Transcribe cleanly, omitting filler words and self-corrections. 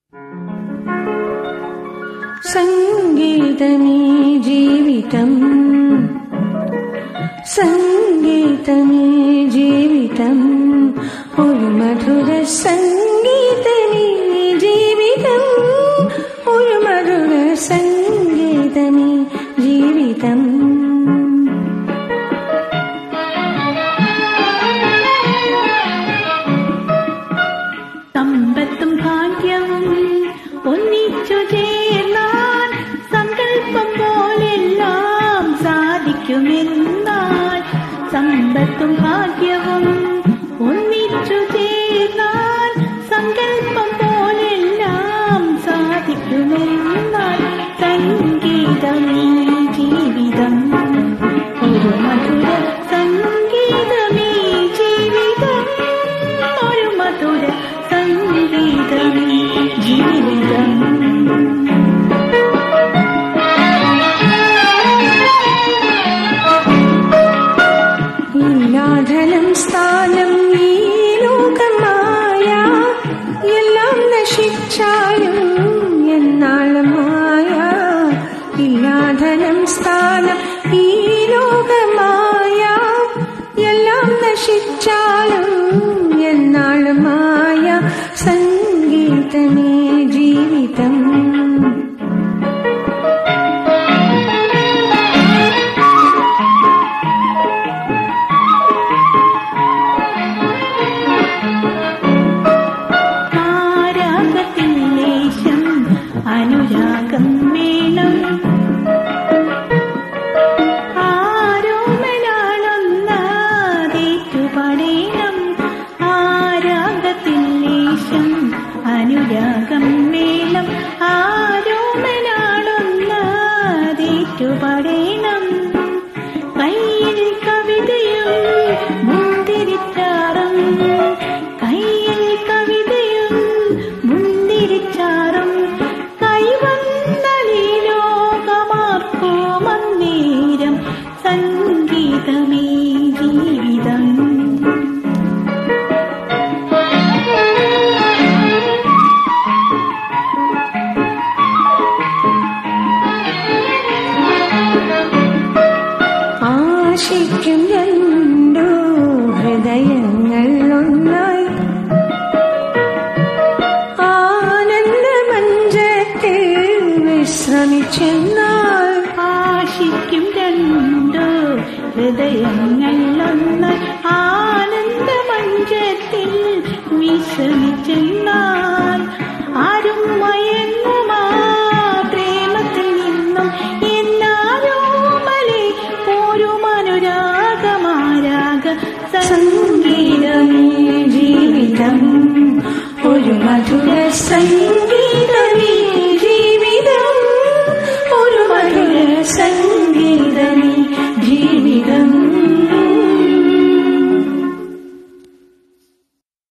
സംഗീതമേ ജീവിതം, സംഗീതമേ ജീവിതം, ഒരു മധുര സംഗീതമേ ജീവിതം, ഒരു മധുര സംഗീതമേ ജീവിതം. സമ്പത്തും ഭാഗ്യവും ഒന്നിച്ചു ചേർന്നാൽ സങ്കല്പം പോലെല്ലാം സാധിക്കുമെന്നാൽ, സമ്പത്തും ഭാഗ്യവും ഒന്നിച്ചു ചേർന്നാൽ സങ്കല്പം പോലെല്ലാം സാധിക്കുമെന്നാൽ, സംഗീതമേ ജീവിതം, ഒരു മധുര സംഗീതമേ ജീവിതം, ഒരു മധുര സംഗീതമേ ജീവിതം. ഇല്ലാധനം സ്ഥാനം ഈ ലോകമായ, എല്ലാം നശിച്ചാലും എന്നാളുമായ. ഇല്ലാധനം സ്ഥാനം ഈ ലോകമായ, എല്ലാം നശിച്ചാലും എന്നാളുമായ, സംഗീതമേ ജീവിതം. അനുരാഗം വേണം, ആരോമലാണൊന്നേറ്റുപടേണം, ആരാഗത്തിൽ ലേശം അനുരാഗം വേണം, ആരോമലാണൊന്നേറ്റുപടേണം. കയ്യിൽ കവിതയും മുന്തിരിച്ചാറും, കയ്യിൽ കവിതയും മുന്തിരിച്ചാറും, കൈവന്നീലോകമാർക്കോ മന്ദിരം, സംഗീതമേ ജീവിതം. ആശിക്കും രണ്ടു ഹൃദയങ്ങൾ ഒന്നായി, ആനന്ദമഞ്ചത്തിൽ വിശ്രമിച്ചെന്നാൽ. ആശിക്കും രണ്ടു ഹൃദയങ്ങൾ ഒന്നായി, ആനന്ദമഞ്ചത്തിൽ വിശ്രമിച്ചെന്നാൽ. ആരും മയങ്ങുമാ പ്രേമത്തിൽ നിന്നും എന്നാരോമലെ പോരും അനുരാഗമാരാഗ സംഗീതമേ ജീവിതം.